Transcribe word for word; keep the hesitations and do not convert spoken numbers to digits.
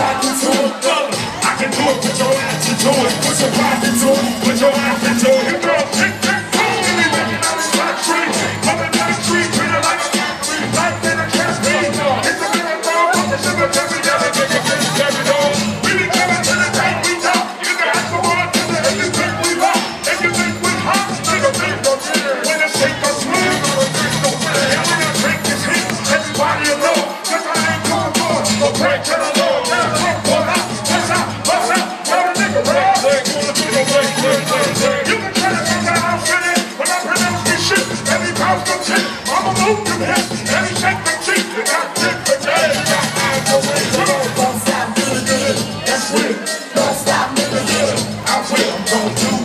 back into it. I can do it, put your ass into it. Put your back into it, put your ass into it. You girl, tick, tick, boom, and we making out this flat tree. Coming down the street, feeling like a factory. Life in a cash beat. It's a minute dog, put the sugar, every day, every day, every day. We be coming to the tank, we top. You can ask for one, to the end, you think we rock. If you think we hot, nigga, think no fear. When it shake us smooth, nigga, think no fear. And when I drink this heat, everybody will know. Cause I ain't going for it, so break to the Lord. You can try to make that house in it when I pronounce this shit. Every house comes in, I'ma move them hips. Every shake them cheeks, you got dick for days. You got eyes for ways. Don't stop, do it, do it. That's weird. Don't stop, nigga, do it. I will, don't do it.